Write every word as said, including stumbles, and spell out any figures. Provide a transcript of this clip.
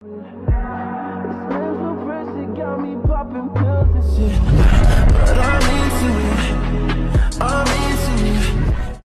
This mental pressure got me popping pills and shit.